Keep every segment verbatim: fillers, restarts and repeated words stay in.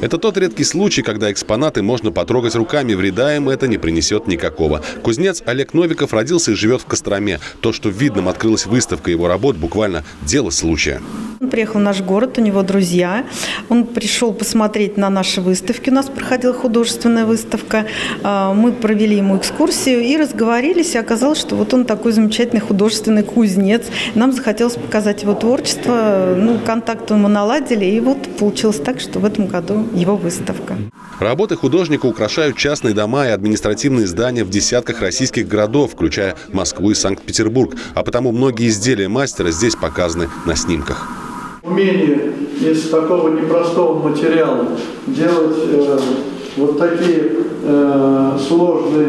Это тот редкий случай, когда экспонаты можно потрогать руками, вреда им это не принесет никакого. Кузнец Олег Новиков родился и живет в Костроме. То, что в Видном открылась выставка его работ, буквально дело случая. Он приехал в наш город, у него друзья. Он пришел посмотреть на наши выставки. У нас проходила художественная выставка. Мы провели ему экскурсию и разговорились. И оказалось, что вот он такой замечательный художественный кузнец. Нам захотелось показать его творчество. Ну, контакт мы наладили. И вот получилось так, что в этом году его выставка. Работы художника украшают частные дома и административные здания в десятках российских городов, включая Москву и Санкт-Петербург. А потому многие изделия мастера здесь показаны на снимках. Умение из такого непростого материала делать э, вот такие э, сложные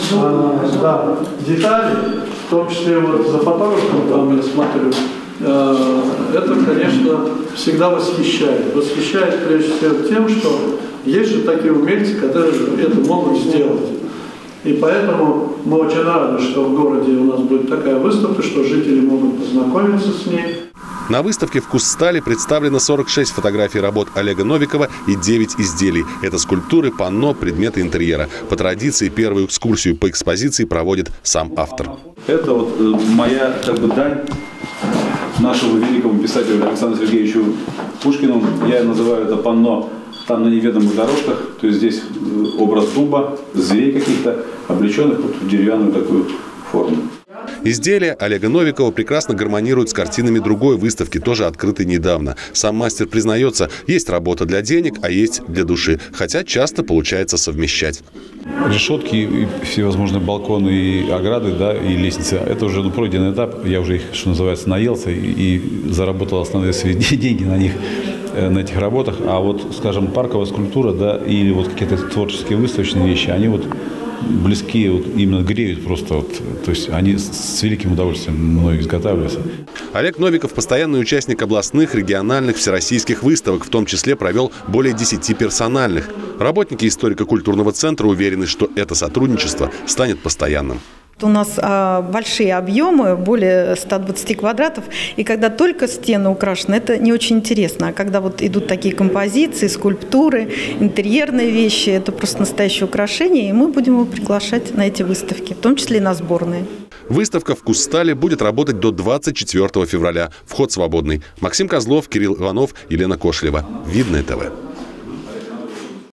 э, да, детали, в том числе вот за фотографом, там я смотрю, э, это, конечно, всегда восхищает. Восхищает прежде всего тем, что есть же такие умельцы, которые это могут сделать. И поэтому мы очень рады, что в городе у нас будет такая выставка, что жители могут познакомиться с ней. На выставке «Вкус стали» представлено сорок шесть фотографий работ Олега Новикова и девять изделий. Это скульптуры, панно, предметы интерьера. По традиции первую экскурсию по экспозиции проводит сам автор. Это вот моя как бы дань нашему великому писателю Александру Сергеевичу Пушкину. Я называю это панно там на неведомых дорожках. То есть здесь образ дуба, зверей каких-то, облеченных вот в деревянную такую форму. Изделия Олега Новикова прекрасно гармонируют с картинами другой выставки, тоже открытой недавно. Сам мастер признается, есть работа для денег, а есть для души. Хотя часто получается совмещать. Решетки, и всевозможные балконы и ограды, да, и лестницы. Это уже ну, пройденный этап. Я уже их, что называется, наелся и, и заработал основные свои деньги на них, на этих работах. А вот, скажем, парковая скульптура, да, или вот какие-то творческие выставочные вещи, они вот близкие, вот, именно греют просто. Вот, то есть они с великим удовольствием мной изготавливаются. Олег Новиков – постоянный участник областных, региональных, всероссийских выставок, в том числе провел более десяти персональных. Работники историко-культурного центра уверены, что это сотрудничество станет постоянным. У нас а, большие объемы, более ста двадцати квадратов, и когда только стены украшены, это не очень интересно. А когда вот идут такие композиции, скульптуры, интерьерные вещи, это просто настоящее украшение, и мы будем его приглашать на эти выставки, в том числе и на сборные. Выставка «Вкус стали» будет работать до двадцать четвёртого февраля. Вход свободный. Максим Козлов, Кирилл Иванов, Елена Кошлева. Видное ТВ.